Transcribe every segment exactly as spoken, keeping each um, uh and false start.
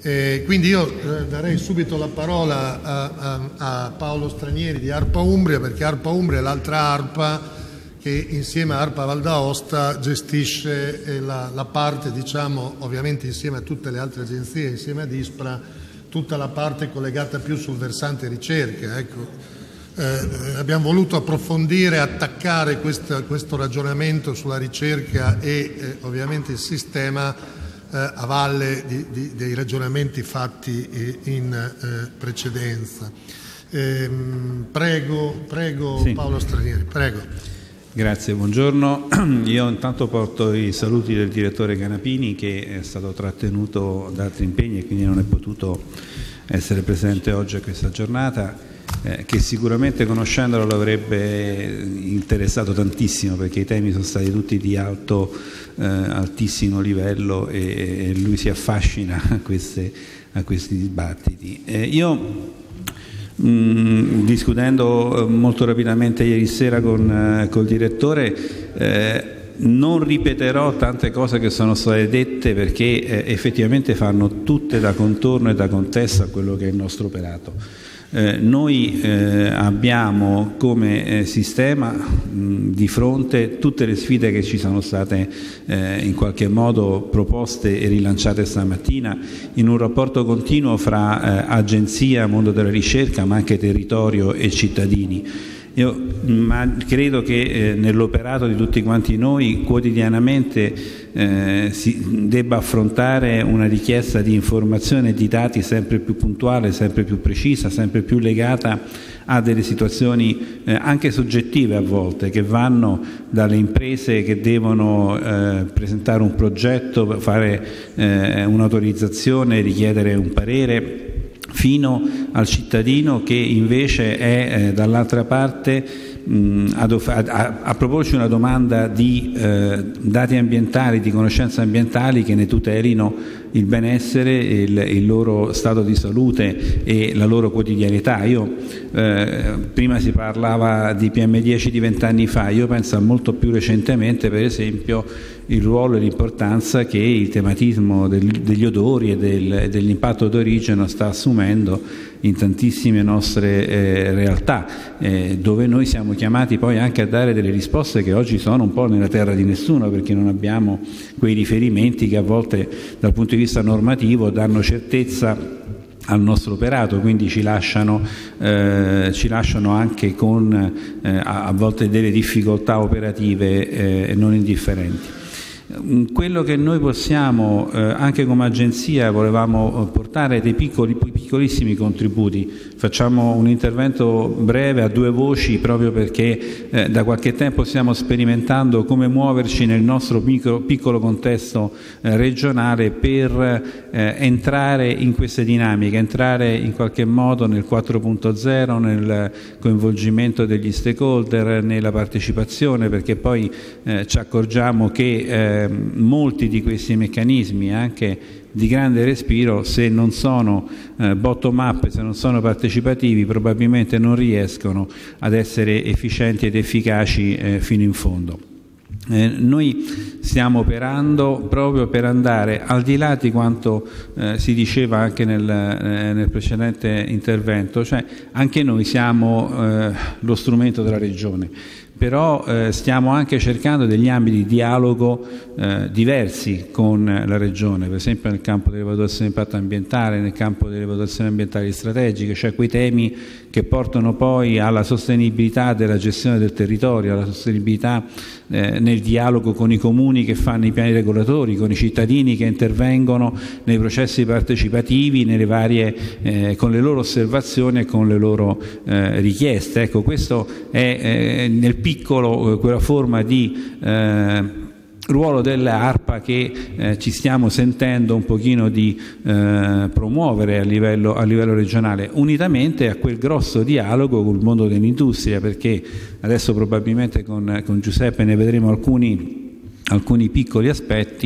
Eh, quindi io eh, darei subito la parola a, a, a Paolo Stranieri di ARPA Umbria, perché ARPA Umbria è l'altra ARPA che insieme a ARPA Val d'Aosta gestisce eh, la, la parte, diciamo, ovviamente insieme a tutte le altre agenzie, insieme ad ISPRA, tutta la parte collegata più sul versante ricerca. Ecco. Eh, abbiamo voluto approfondire, attaccare questo, questo ragionamento sulla ricerca e eh, ovviamente il sistema a valle di, di, dei ragionamenti fatti in eh, precedenza. Eh, prego, prego sì. Paolo Stranieri, prego. Grazie, buongiorno. Io intanto porto i saluti del direttore Canapini, che è stato trattenuto da altri impegni e quindi non è potuto essere presente oggi a questa giornata, eh, che sicuramente conoscendolo lo avrebbe interessato tantissimo, perché i temi sono stati tutti di alto Eh, altissimo livello e, e lui si affascina a, queste, a questi dibattiti. Eh, io mh, discutendo molto rapidamente ieri sera con eh, col direttore eh, non ripeterò tante cose che sono state dette, perché eh, effettivamente fanno tutte da contorno e da contesto a quello che è il nostro operato. Eh, noi eh, abbiamo come eh, sistema mh, di fronte tutte le sfide che ci sono state eh, in qualche modo proposte e rilanciate stamattina, in un rapporto continuo fra eh, agenzia, mondo della ricerca, ma anche territorio e cittadini. Io ma credo che eh, nell'operato di tutti quanti noi quotidianamente eh, si debba affrontare una richiesta di informazione e di dati sempre più puntuale, sempre più precisa, sempre più legata a delle situazioni eh, anche soggettive a volte, che vanno dalle imprese che devono eh, presentare un progetto, fare eh, un'autorizzazione, richiedere un parere, fino al cittadino che invece è eh, dall'altra parte mh, a, a, a proporci una domanda di eh, dati ambientali, di conoscenze ambientali che ne tutelino il benessere, il, il loro stato di salute e la loro quotidianità. Io eh, prima si parlava di P M dieci di vent'anni fa, io penso a molto più recentemente, per esempio, il ruolo e l'importanza che il tematismo del, degli odori e del, dell'impatto d'origine sta assumendo in tantissime nostre eh, realtà, eh, dove noi siamo chiamati poi anche a dare delle risposte che oggi sono un po' nella terra di nessuno, perché non abbiamo quei riferimenti che a volte dal punto di vista normativo danno certezza al nostro operato, quindi ci lasciano, eh, ci lasciano anche con eh, a volte delle difficoltà operative eh, non indifferenti. Quello che noi possiamo eh, anche come agenzia volevamo portare dei piccoli, piccolissimi contributi. Facciamo un intervento breve a due voci, proprio perché eh, da qualche tempo stiamo sperimentando come muoverci nel nostro micro, piccolo contesto eh, regionale per eh, entrare in queste dinamiche, entrare in qualche modo nel quattro punto zero, nel coinvolgimento degli stakeholder, nella partecipazione, perché poi eh, ci accorgiamo che eh, molti di questi meccanismi anche di grande respiro, se non sono eh, bottom up, se non sono partecipativi, probabilmente non riescono ad essere efficienti ed efficaci eh, fino in fondo. Eh, noi stiamo operando proprio per andare al di là di quanto eh, si diceva anche nel, eh, nel precedente intervento, cioè anche noi siamo eh, lo strumento della Regione, però eh, stiamo anche cercando degli ambiti di dialogo eh, diversi con la Regione, per esempio nel campo delle valutazioni di impatto ambientale, nel campo delle valutazioni ambientali strategiche, cioè quei temi che portano poi alla sostenibilità della gestione del territorio, alla sostenibilità eh, nel dialogo con i comuni che fanno i piani regolatori, con i cittadini che intervengono nei processi partecipativi, nelle varie, eh, con le loro osservazioni e con le loro eh, richieste. Ecco, questo è eh, nel piccolo quella forma di eh, ruolo dell'ARPA che eh, ci stiamo sentendo un pochino di eh, promuovere a livello, a livello regionale, unitamente a quel grosso dialogo col mondo dell'industria, perché adesso probabilmente con, con Giuseppe ne vedremo alcuni alcuni piccoli aspetti.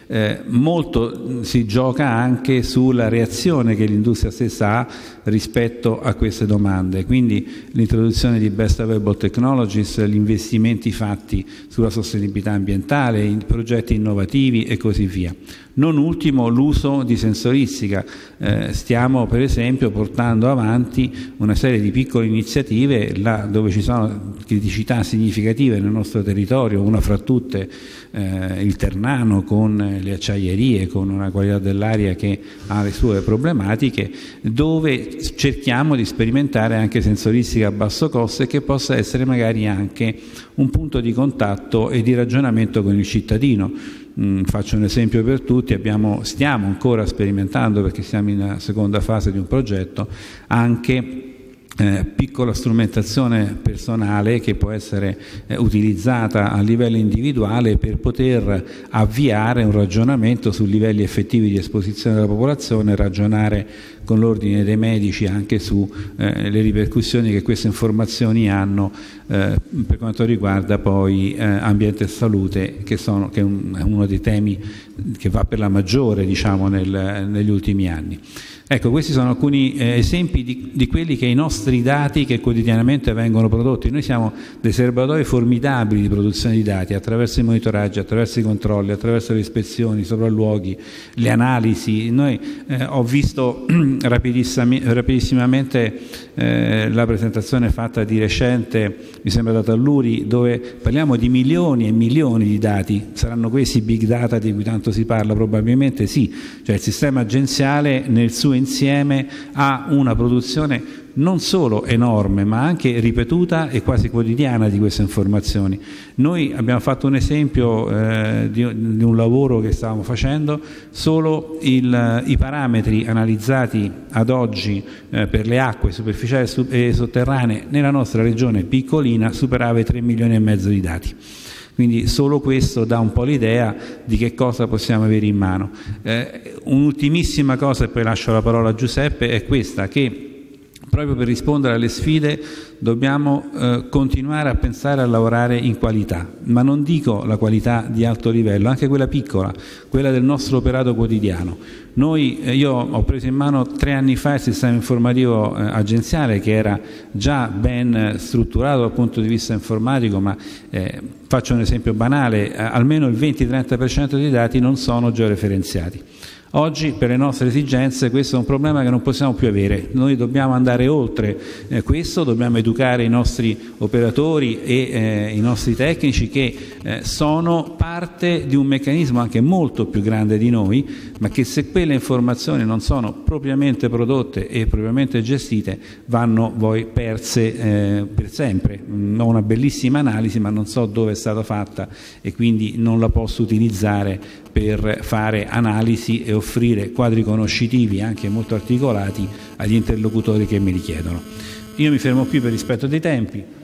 Eh, molto si gioca anche sulla reazione che l'industria stessa ha rispetto a queste domande, quindi l'introduzione di Best Available Technologies, gli investimenti fatti sulla sostenibilità ambientale, i progetti innovativi e così via. Non ultimo l'uso di sensoristica. Eh, stiamo per esempio portando avanti una serie di piccole iniziative là dove ci sono criticità significative nel nostro territorio, una fra tutte eh, il Ternano con le acciaierie, con una qualità dell'aria che ha le sue problematiche, dove cerchiamo di sperimentare anche sensoristica a basso costo e che possa essere magari anche un punto di contatto e di ragionamento con il cittadino. Mm, faccio un esempio per tutti, abbiamo, stiamo ancora sperimentando, perché siamo in seconda fase di un progetto, anche Eh, piccola strumentazione personale che può essere eh, utilizzata a livello individuale per poter avviare un ragionamento su livelli effettivi di esposizione della popolazione, ragionare con l'ordine dei medici anche su eh, le ripercussioni che queste informazioni hanno eh, per quanto riguarda poi eh, ambiente e salute, che, sono, che è, un, è uno dei temi che va per la maggiore, diciamo, nel, negli ultimi anni. Ecco, questi sono alcuni eh, esempi di, di quelli che i nostri dati che quotidianamente vengono prodotti. Noi siamo dei serbatoi formidabili di produzione di dati attraverso i monitoraggi, attraverso i controlli, attraverso le ispezioni, i sopralluoghi, le analisi. Noi eh, ho visto rapidissim- rapidissimamente eh, la presentazione fatta di recente, mi sembra da Talluri, dove parliamo di milioni e milioni di dati. Saranno questi big data di cui tanto si parla? Probabilmente sì, cioè il sistema agenziale nel suo insieme ha una produzione non solo enorme ma anche ripetuta e quasi quotidiana di queste informazioni. Noi abbiamo fatto un esempio eh, di, di un lavoro che stavamo facendo, solo il, i parametri analizzati ad oggi eh, per le acque superficiali e sotterranee nella nostra regione piccolina superava i tre milioni e mezzo di dati. Quindi solo questo dà un po' l'idea di che cosa possiamo avere in mano. Eh, un'ultimissima cosa, e poi lascio la parola a Giuseppe, è questa, che proprio per rispondere alle sfide dobbiamo eh, continuare a pensare a lavorare in qualità, ma non dico la qualità di alto livello, anche quella piccola, quella del nostro operato quotidiano. Noi, eh, io ho preso in mano tre anni fa il sistema informativo eh, agenziale, che era già ben strutturato dal punto di vista informatico, ma eh, faccio un esempio banale, eh, almeno il venti trenta per cento dei dati non sono georeferenziati. Oggi per le nostre esigenze questo è un problema che non possiamo più avere, noi dobbiamo andare oltre eh, questo, dobbiamo educare i nostri operatori e eh, i nostri tecnici che eh, sono parte di un meccanismo anche molto più grande di noi, ma che se quelle informazioni non sono propriamente prodotte e propriamente gestite vanno poi perse eh, per sempre. Ho una bellissima analisi ma non so dove è stata fatta e quindi non la posso utilizzare per fare analisi e offrire quadri conoscitivi anche molto articolati agli interlocutori che me li chiedono. Io mi fermo qui per rispetto dei tempi.